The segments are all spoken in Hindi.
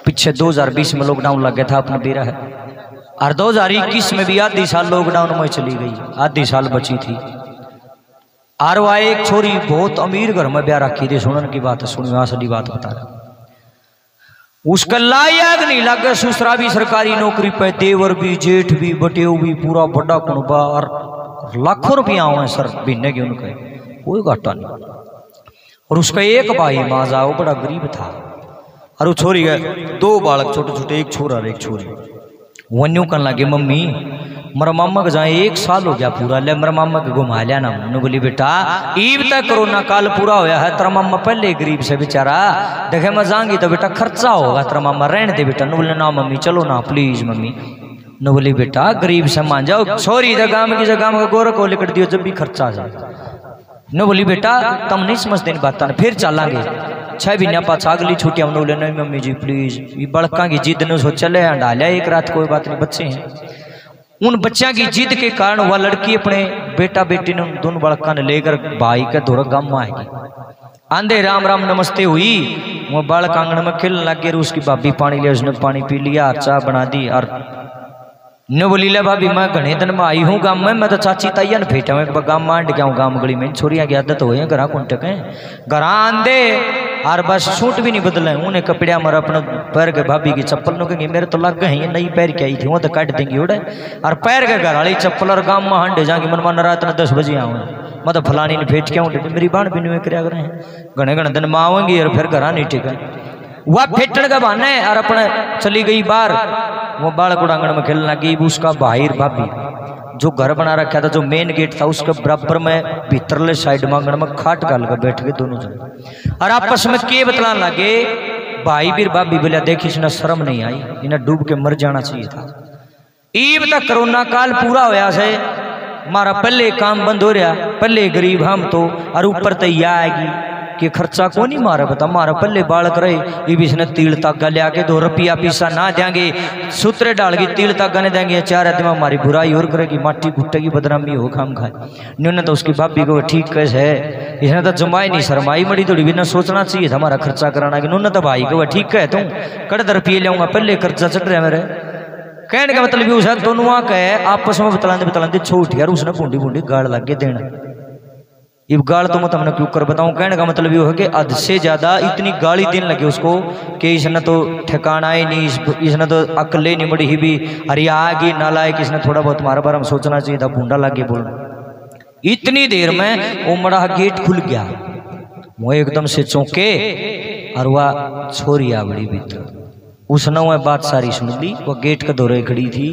पीछे 2020 में लॉकडाउन लग गया था अपना बेरा है, और 2021 में भी आधी साल लॉकडाउन में चली गई, आधी साल बची थी। और वह एक छोरी बहुत अमीर घर में ब्याह रखी थी, सुनने की बात है, सुनिए असली बात बता रहा। उसका लायक नहीं लगे, ससुरा भी सरकारी नौकरी पे, देवर भी, जेठ भी, बटेऊ भी, पूरा बड़ा कुनबा, और लाखों रुपया हुए सर महीने के उनके, कोई घाटा नहीं। और उसका एक भाई माजा, वो बड़ा गरीब था, और वो छोरी गए 2 बालक छोटे छोटे, एक छोरा और एक छोरी। वन्यू कहने लगे मम्मी मेरा मामा के जाए 1 साल हो गया पूरा, ले मेरा मामा के घुमा लिया ना। उन्होंने बोली बेटा ईब तक कोरोना काल पूरा होया है, तेरा मामा पहले गरीब से बेचारा, देखे मैं जाऊंगी तो बेटा खर्चा होगा, तेरा मामा रहने दे बेटा। बोले ना मम्मी चलो ना प्लीज मम्मी। न बोली बेटा गरीब से मान जाओ, छोरी गाँव की जगह में गोरख को लिखट दियो जब भी खर्चा जाए। न बोली बेटा तुम नहीं समझते इन बात, फिर चलेंगे 6 महीने पास अगली छुट्टियां। बोले नहीं मम्मी जी प्लीज, ये बड़का की जिद ने सो चले डालिया एक रात, कोई बात नहीं बच्चे हैं। उन बच्चों की जिद के कारण वह लड़की अपने बेटा बेटी ने दोनों बड़का ने लेकर भाई के दौरा गाँव में आएगी। आंधे राम राम नमस्ते हुई, वो बालक आंगन में खेलने लग गए, उसकी भाभी पानी लिया, उसने पानी पी लिया, चाय बना दी। और न बोली ले भाभी मैं घने दिन में आई हूँ गाँव में, मैं तो चाची ताइया ने फेटा में गाँव मांड गया हूँ, गाँव गली में छोरियाँ की आदत हो घर कुंटक है, घर आंधे और बस सूट भी नहीं बदले, उन्हें कपड़िया मर अपने पैर के भाभी की चप्पल नो कहेंगे मेरे तो लग गए नई पैर के आई थी, वो तो काट देंगे उड़े, और पैर के घर वाली चप्पल और गाँव में हांडे जाके मन मन रात में 10 बजे आऊँ, मैं तो फलानी ने फेट के आऊँ, मेरी बाण भी नहीं कर रहे हैं, घने घने दिन में आऊँगी और फिर घर नहीं ठीक है। वह फेटन का बहाना है और अपने चली गई बाहर, वो बालक आंगन में खेलने लगी। उसका भाई भाभी जो घर बना रखा था, जो मेन गेट था उसके बराबर में भीतरले साइड में आंगन में खाट डाल कर बैठ गए दोनों जन, और आपस में के बतलाने लगे। भाई भी भाभी बोलिया देखी इन्हें शर्म नहीं आई, इन्हें डूब के मर जाना चाहिए था। ईब तक कोरोना काल पूरा होया से हमारा पहले काम बंद हो रहा, पहले गरीब हम तो, और ऊपर तो यह आएगी कि खर्चा को नहीं मारा बता, मारा पहले बालक रहे, ये भी इसने तील तागा लिया के 2 रुपया पैसा ना देंगे, सूत्रे डाल के तील तागा नहीं देंगे, 4 आदमी हमारी बुराई और करेगी, माटी कुटेगी, बदनामी हो खाम खाए। उन्होंने तो उसकी भाभी को ठीक कैसे है, इसने तो जमाई नहीं शरमाई मड़ी थोड़ी भी ना सोचना चाहिए था हमारा खर्चा कराना, कि उन्होंने तो भाई को ठीक है तुम कड़े रुपये ले पहले खर्चा चढ़ रहा मेरे। कहने का मतलब भी उसे दोनों कहे आपस में बतलाते छोट यार, उसने बूंदी बूंदी गाड़ लग के देना। ये गाल तो मैं तुमने क्यों कर बताऊं, कहने का मतलब ये है कि हद से ज्यादा इतनी गाली देने लगे उसको कि इसने तो ठिकाना ही नहीं, इसने तो अकले नहीं मड़ी ही भी, अरे आगे नालायक, इसने थोड़ा बहुत हमारे बारे में सोचना चाहिए था, बूंदा लागे बोलना। इतनी देर में वो मड़ा गेट खुल गया, वो एकदम से चौंके और वह छोरी आ बड़ी भीतर, उसने वह बात सारी सुन ली, वह गेट के दौरे खड़ी थी।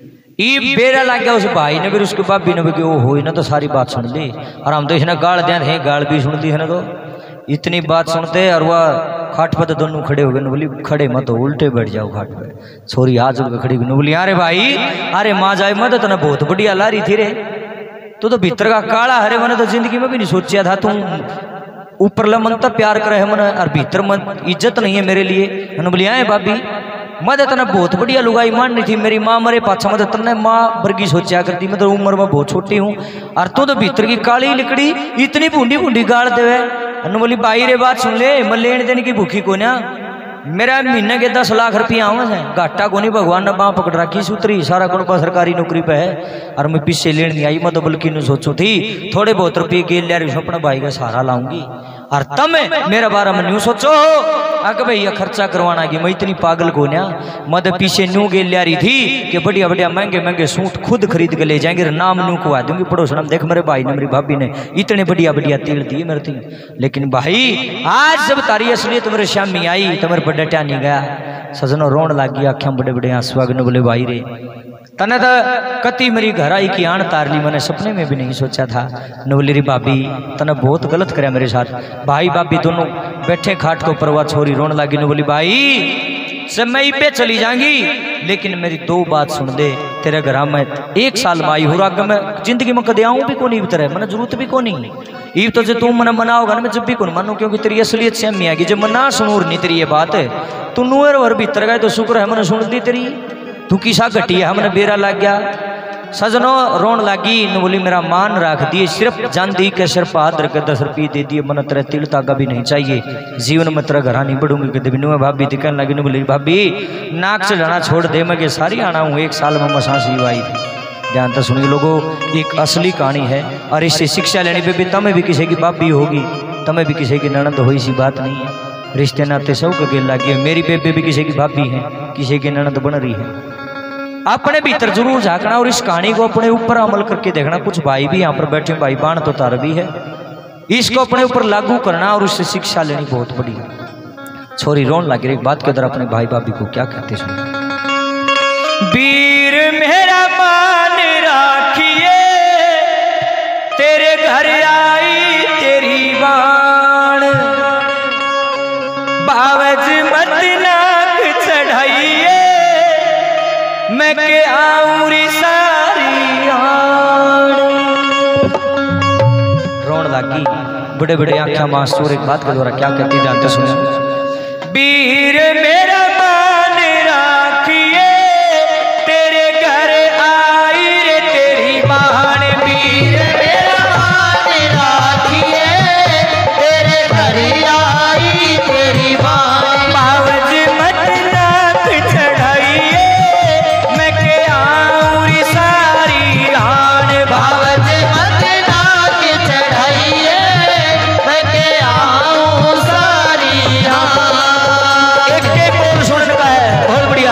ई बेरा लग गया उस भाई ने, फिर उसके भाभी ने भी वो हो ना तो सारी बात सुन ली, और हम तो इसने गाल दिया थे, गाल भी सुन ली है ना, तो इतनी बात सुनते और वह खाट पर तो दोनों खड़े हो गए। न बोली खड़े मत, उल्टे बैठ जाओ खाट पे। छोरी हाथ जोड़ के खड़ी, न बोली अरे भाई अरे माँ जाए मत, तो बहुत बढ़िया ला रही थी रे, तो भीतर का काला हरे, मैंने तो जिंदगी में भी नहीं सोचा था तुम ऊपर मन तो प्यार करे है मन, और भीतर मन इज्जत नहीं है मेरे लिए। न बोली आए भाभी मैं तना बहुत बढ़िया लुगाई माननी थी, मेरी माँ मरे पाछा मैं तने माँ वर्गी सोचा करती, मैं तो उम्र में बहुत छोटी हूँ, और तो भीतर की काली लिकड़ी इतनी बूंदी बूंदी गाड़ देवे। अनु बोली भाई रे बात सुन ले, मैं लेने देने की भूखी को ना, मेरा महीने के 10 लाख रुपया आवा है, घाटा को नहीं, भगवान ने बाँ पकड़ रखी सूत्री, सारा कुछ सरकारी नौकरी पे है, और मैं पीछे लेने नहीं आई, मैं तो बल्कि न सोचू थी थोड़े बहुत रुपये गेल लिया अपने भाई का सहारा लाऊंगी, और तब मेरा बारे में न्यू सोचो अगर भैया खर्चा करवाना कि मैं इतनी पागल को ना, मैं तो पीछे न्यू गेल लिया रही थी कि बढ़िया बढ़िया महंगे महंगे सूट खुद खरीद के ले जाएंगे, नाम न्यू को आ दूंगी पड़ोसन, देख मेरे भाई ने मेरी भाभी ने इतने बढ़िया बढ़िया तेल दिए मेरे थी। लेकिन भाई आज जब तारी असलियत मेरे शामी आई तो मेरे बड़े ट्या नहीं गया, सजनों रोन लग गया, आख्या बड़े बड़े आंसू आ गए। बोले भाई रे तने तो कति मेरी घर आई की आन तार ली, मैंने सपने में भी नहीं सोचा था। न बोली री भाभी तने बहुत गलत कराया मेरे साथ। भाई भाभी दोनों बैठे खाट के ऊपर, वह छोरी रोन लगी। न बोली भाई सब मैं पे चली जाऊंगी, लेकिन मेरी 2 बात सुन दे, तेरे घर में 1 साल में आई हो रहा, मैं जिंदगी में कदे आऊँ भी कौन ही तरह, मैंने जरूरत भी कौन नहीं, ये तो जो तुम मना मनाओगा ना मैं जब भी कौन मानू, क्योंकि तेरी असलियत से हम आएगी, जब मैं ना सुनूर नहीं तेरी ये बात है, तू नूर और भीतर गए तो शुक्र है मैंने सुन दी तेरी, तू किसा घटी है हमने बेरा लग गया। सजनो रोन लागी न बोली मेरा मान रख दिए, सिर्फ जानती के सिर पाद रख 10 रुपये दे दिए, मन तेरा तिल तागा भी नहीं चाहिए, जीवन में तेरा घरा नहीं बढ़ूंगी। कहते बिनु भाभी दिखने लगी न बोली भाभी नाक से जाना छोड़ दे, मैं के सारी आना हूँ 1 साल में मसा सी आई थी। ध्यान तो सुनिए लोगों, एक असली कहानी है और इससे शिक्षा लेने पे भी तमें भी किसी की भाभी होगी, तमें भी किसी की ननद हो, ऐसी बात नहीं है। रिश्ते नाते सब का गेल लगे, मेरी बेबे भी किसी की भाभी है, किसी की ननद बन रही है। अपने भीतर जरूर झांकना और इस कहानी को अपने ऊपर अमल करके देखना। कुछ भाई भी यहाँ पर बैठे, भाई बाण तो तार भी है, इसको अपने ऊपर लागू करना और उससे शिक्षा लेनी बहुत बड़ी है। छोरी रोन लगी एक बात के अंदर अपने भाई भाभी को क्या कहते सुन। वीर मेरा मान राखिए, तेरे घर आई तेरी बाण, बावज मत नाक चढ़ाइए, मैं के आऊरी सारी आन। रोन लगी बड़े बड़े आख्या मास्टर एक बात के द्वारा क्या कहती जानते सुनो। वीर मेरा मान राखिए, तेरे घर आई रे तेरी बाण, वीर मेरा मान राखिए, तेरे घर आई तेरी बाण, बावज मत नाक चढ़ाइए, मैं के आऊरी सारी आन, बावज मत नाक चढ़ाइए, मैं के आऊं सारी आन। एक बोल सुन का है बहुत बढ़िया।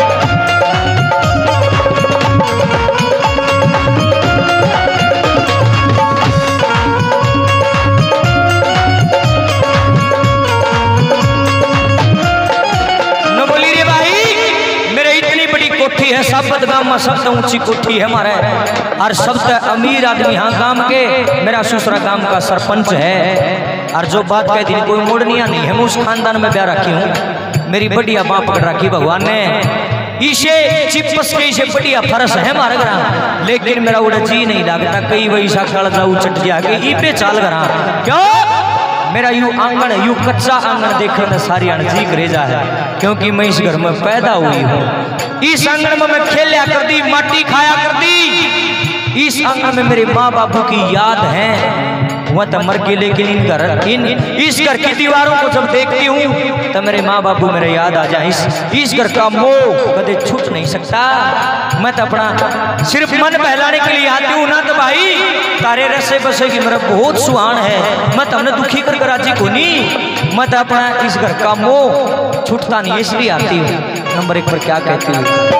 न बोली रे भाई मेरे इतनी बड़ी कोठी है, साबत गांव में सबसे ऊंची कोठी है हमारे, और सबसे अमीर आदमी यहाँ गांव के मेरा ससुरा गांव का सरपंच है। और जो बात कहती है कोई मोड़निया नहीं है, मैं उस खानदान में ब्याह रखी हूँ, मेरी बढ़िया माँ पकड़ रखी भगवान ने, इसे चिपस के इसे बढ़िया फरस है हमारे घर, लेकिन मेरा उड़ा जी नहीं लगता, कई वैसा खड़ जाऊ चट जाके ई पे चाल करा। क्यों मेरा यू आंगन यू कच्चा आंगन देखने में सारी अनजीक रेजा है, क्योंकि मैं इस घर में पैदा हुई हूँ। इस आंगन में मैं खेलिया कर दी, माटी खाया कर दी, इस आंगन में मेरे माँ बापू की याद है, वह तो मर के, लेकिन इस घर की दीवारों को जब देखती हूँ तो मेरे माँ बापू मेरे याद आ जाए। इस घर का मोह कभी छूट नहीं सकता। मैं तो अपना सिर्फ मन बहलाने के लिए आती हूँ ना, तो भाई तारे रसे बसे की मेरा बहुत सुहान है, मैं तो हमने दुखी कर राजी को नहीं, मैं तो अपना इस घर का मोह छूटता नहीं, इसलिए आती हूँ। नंबर 1 पर क्या कहती हूँ।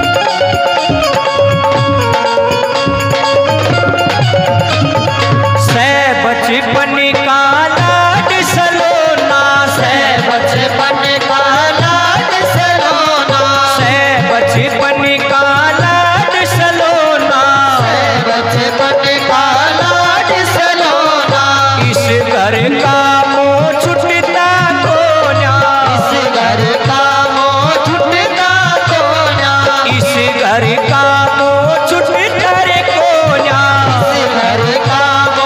बचपन का लाड सलोना, से बचपन का लाड सलोना, से बचपन का लाड सलोना, से बचपन का लाड सलोना, इस घर का मोह छुटता कोना, इस घर का मोह छुटता कोना, इस घर का मोह छुटता रे कोना, इस घर का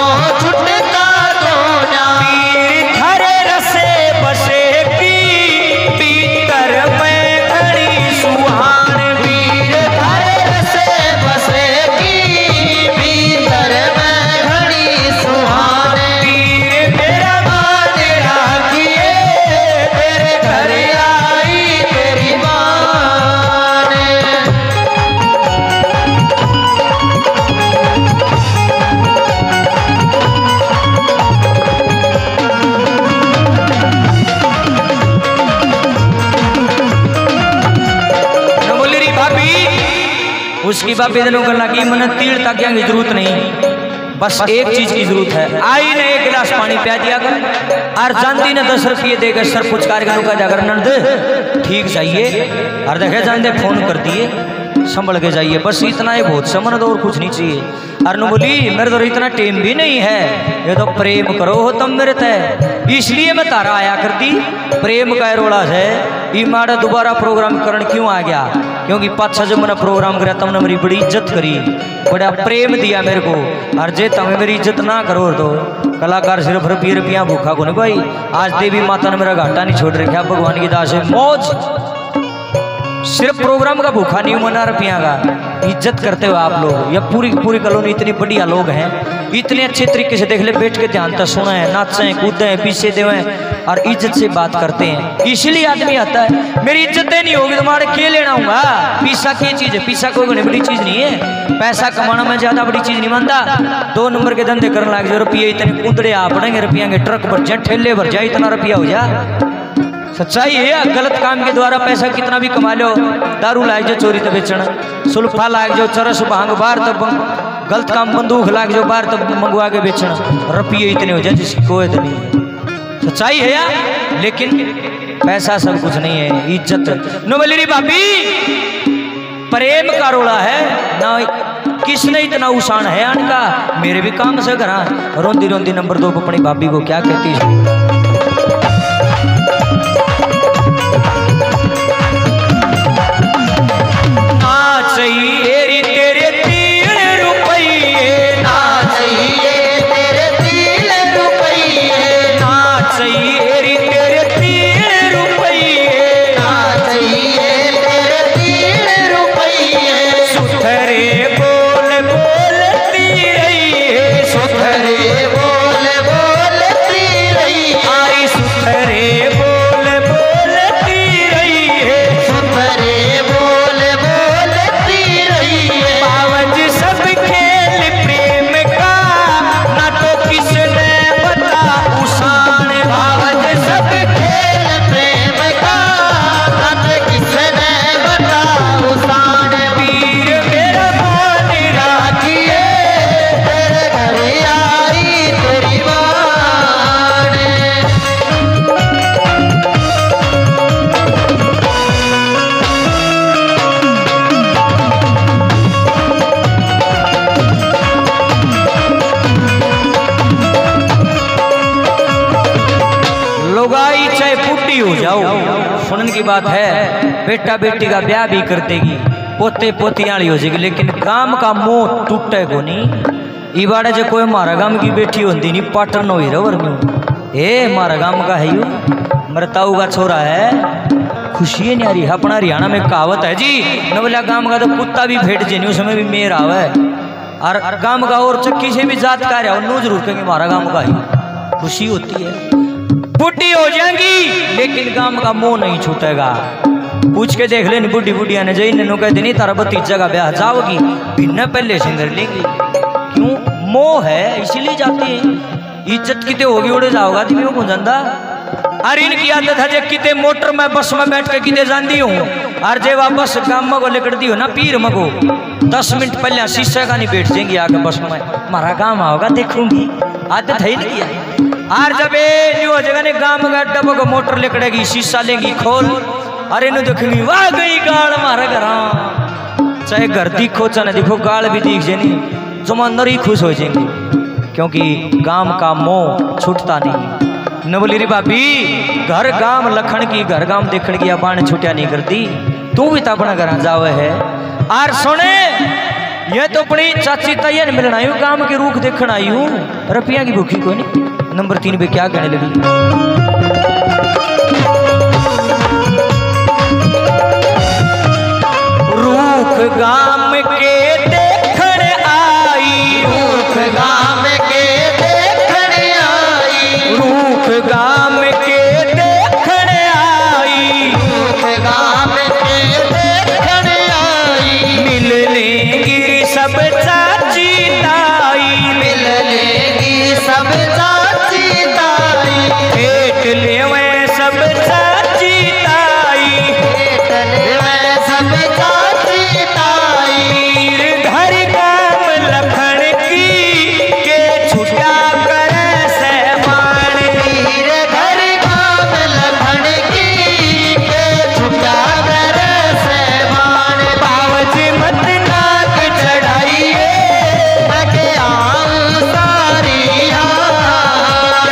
उसकी बाबे दिनों करना कि मन तीर ताकिया की जरूरत नहीं, बस एक चीज की जरूरत है, आई ने 1 गिलास पानी पिया दिया कर, और जानती ने 10 रुपये देकर सर पुचकार कर रुका जाकर नंद ठीक जाइए, और देखे जानते फोन कर दिए संभल के जाइए, बस इतना ही बहुत समझ दो और कुछ नहीं चाहिए। अरनु बोली मेरे तो इतना टेम भी नहीं है, ये तो प्रेम करो हो तुम मेरे तय, इसलिए मैं तारा आया करती, प्रेम का रोड़ा है। ये माड़ा दोबारा प्रोग्राम करण क्यों आ गया, क्योंकि 5-6 जब मैंने प्रोग्राम कराया तुमने मेरी बड़ी इज्जत करी, बड़ा प्रेम दिया मेरे को, और जे तुम्हें मेरी इज्जत ना करो तो कलाकार सिर्फ रुपया भूखा को नहीं भाई। आज देवी माता ने मेरा घाटा नहीं छोड़ रखा, भगवान की दास है मौज। सिर्फ प्रोग्राम का भूखा नहीं मना रुपया का, इज्जत करते हो आप लोग। या पूरी पूरी कॉलोनी इतनी बढ़िया लोग हैं, इतने अच्छे तरीके से देख ले, बैठ के ध्यान तक सुना है, नाचे कूदे पीछे देवे और इज्जत से बात करते हैं। इसलिए आदमी आता है, मेरी इज्जतें नहीं होगी तुम्हारे क्या लेना होगा। पैसा की चीज है, पैसा कोई बड़ी चीज नहीं है, पैसा कमाना में ज्यादा बड़ी चीज नहीं मानता। 2 नंबर के धंधे करने लग जाए, रुपये इतने कूदड़े आ पड़ेंगे, रुपया के ट्रक भर जाए, ठेले भर जाए, इतना रुपया हो जाए। सच्चाई है, गलत काम के द्वारा पैसा कितना भी कमा लो, दारू लाग जाओ चोरी तो बेचना, सुल्फा लाग जाओ, चरस भांग बाहर तब गलत काम, बंदूक लाग जाओ बाहर तब मंगवा के बेचना, रुपये इतने हो जाए जिसकी कोई तो नहीं है। सच्चाई है यार, लेकिन पैसा सब कुछ नहीं है, इज्जत। नो बोली भाभी प्रेम का रोड़ा है ना, किसने इतना उसान है अनका, मेरे भी काम से करा। रोंदी रोंदी नंबर 2 अपनी भाभी को क्या कहती है, सुनने की बात है, बेटा बेटी का ब्याह भी कर देगी, पोते पोतियाँ हो जाएगी, लेकिन काम का मोह टूटे को नहीं। इबाड़े जो कोई मारा गाम की बेटी होती नहीं, पाटन हो रहा ए मारा गाम का है यू, मरताऊ का छोरा है, खुशी नहीं आ रही। अपना हरियाणा में कहावत है जी, नवला गाम का तो कुत्ता भी फेट जे नहीं, उसमें भी मेर आवे, और गाम का और चक्की से भी जात का रहा नो जरूर कहेंगे मारा गाम का ही। खुशी होती है, बुढ़ी हो जाएंगी लेकिन गांव का मोह नहीं छूटेगा। पूछ के देख लेनी बुढ़ी बुढ़िया ने जई ने कहते नहीं तारा भतीजा का ब्याह जाओगी, बिना पहले से कर लेंगी। क्यों? मोह है इसलिए जाती है। इज्जत किते होगी उड़े जाओगा दिव्यों को जानदा। अरे इनकी आदत है जे किते मोटर में बस में बैठ के किते जाती हूँ, और जे वापस गांव में को लेकर दी हो ना पीर मगो 10 मिनट पहले शीशे का नहीं बैठ जाएंगी आके बस में, हमारा काम आओगा देखूंगी। आदत है नहीं आर जब हो जगह ने गांव में डब्बो को मोटर लेकड़ेगी, शीशा लेंगी खोल, अरे नु देखनी वाह गई गाड़ मारे घर, चाहे घर दिखो चाहे दिखो गाड़ भी दिख जानी, जमानदार ही खुश हो जाएंगे, क्योंकि गांव का मोह छूटता नहीं। न बोली रे भाभी घर गांव लखन की, घर गांव देखने की बाण छुटिया नहीं करती, तू भी तो अपना घर जावे है। आर सुने ये तो अपनी चाची ताइया ने मिलना आई हूँ, गांव की रूख देखना आई हूँ, रुपया की भूखी कोई नहीं। नंबर 3 पे क्या कहने लगी, रूख गांव के देखण आई, रूख गांव के देखण आई, रूख गांव के देखण आई, रूख गांव के देखण आई, मिल लेंगी सब चाची ताई, मिल लेंगी सब चाची ताई, भेट लेवे सब चाची ताई, भेट लेवे सब चाची ताई, मीर घर गाम लखन की के छुटा कर सहमान, मीर घर गाम लखन की के छुटा कर सहमान, बावज मत नाक चढ़ाइए लगे आऊं सारी आन।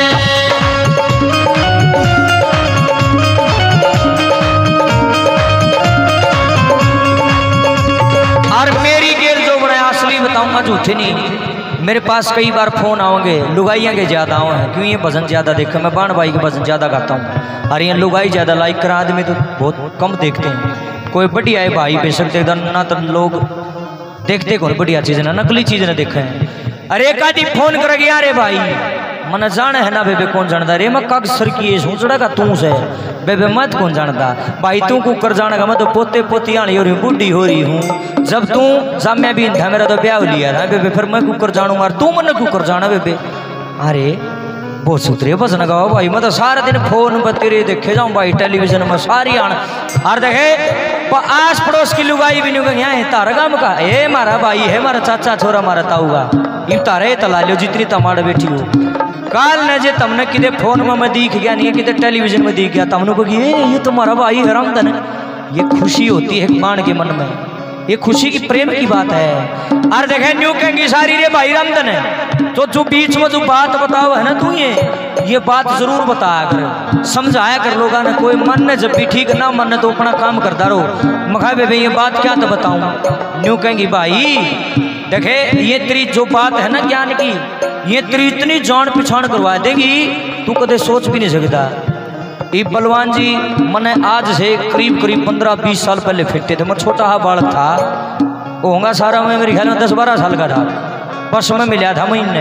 और मेरी गेल जो बड़ा असली बताऊंगा झूठे नहीं, मेरे पास कई बार फोन आओगे लुगाइयाँ के ज़्यादा आए हैं, क्यों ये भजन ज़्यादा देखा, मैं बाण भाई के भजन ज़्यादा गाता हूँ, और ये लुगाई ज़्यादा लाइक करा, आदमी तो बहुत कम देखते हैं। कोई बढ़िया है भाई बेशक देख ना तो लोग देखते कौन बढ़िया चीज ना नकली चीज ने देखे हैं। अरे एक आदि फोन कर गया रे भाई मन जाने है ना बेबे कौन जानता रे मैं कग सर की सोचड़ा का तू से बेबे मत कौन जानता भाई तू कुकर जानेगा मैं तो पोते पोती आनी हो रही बूढ़ी हो रही हूँ जब तू जब मैं भी था मेरा तो ब्याह लिया था बेबे फिर मैं कुकर जानूंगा और तू मन कुकर जाना बेबे। अरे बहुत सुतरे भजन गाओ भाई मैं तो सारा दिन फोन पर तेरे देखे जाऊँ भाई टेलीविजन में सारी आन और देखे आस पड़ोस की लुगाई भी नहीं यहाँ तारा गाम का हे मारा भाई है मारा चाचा छोरा मारा ताऊगा ये तारे तला लो जितनी तमाड़ बैठी हो काल न जे तमने किधे फोन में मैं दिख गया नहीं किधे टेलीविजन में दिख गया तमने को ये तुम्हारा भाई हरामदन है। ये खुशी होती है मान के मन में ये खुशी की प्रेम की बात है। और देखे न्यू कहेंगी सारी रे भाई रामदन है तो जो बीच में जो बात बताओ है ना तू ये बात जरूर बताया कर समझाया कर लोगा ना कोई मन ने जब भी ठीक ना मन ने तो अपना काम करता रहो मखा बेबे ये बात क्या तो बताऊं। न्यू कहेंगी भाई देखे ये तेरी जो बात है ना ज्ञान की ये तेरी इतनी जान पहचान करवा देगी तू कदे सोच भी नहीं सकता। ये बलवान जी मैंने आज से करीब 15-20 साल पहले फिटे थे मैं छोटा हा बालक था वो होगा सारा मैं मेरे ख्याल में 10-12 साल का था बस में मिला था महीने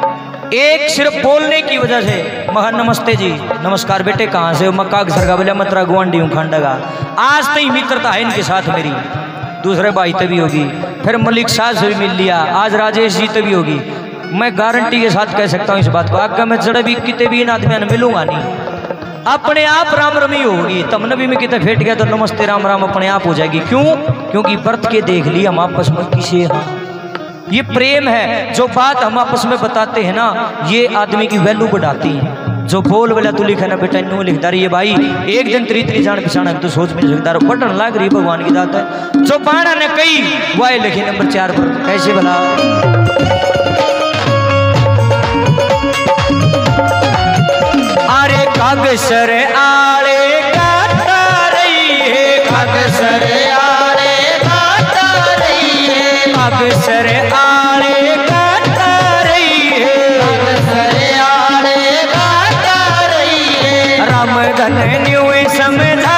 एक सिर्फ बोलने की वजह से महा नमस्ते जी नमस्कार बेटे कहाँ से मैं कागसर का बोलिया मतरा गुआंडी हूँ खंडगा आज तक मित्रता है इनके साथ मेरी दूसरे भाई तभी होगी फिर मलिक साहब से भी मिल लिया आज राजेश जी तभी होगी मैं गारंटी के साथ कह सकता हूँ इस बात को आगे मैं जड़े भी कितने भी इन आदमियों ने मिलूंगा नहीं अपने आप राम रमी होगी तब नबी में कितने फेट गया तो नमस्ते राम राम अपने आप हो जाएगी क्यों क्योंकि व्रत के देख लिया हम आपस में किसे हाँ ये प्रेम है जो बात हम आपस में बताते हैं ना ये आदमी की वैल्यू बढ़ाती है। जो बोल वाला तू लिखा ना बेटा न्यू लिखता रही है भाई एक दिन तरी जान पिछाना तो सोच में लिखता बटन लाग रही भगवान की दात है जो पाना ने कही वह लिखी नंबर 4 पर कैसे भला अरे कागसर आले काटा रही है कागसर आले काटा रही है कागसर आले काटा रही है कागसर आले काटा रही है रामधन न्यू समझा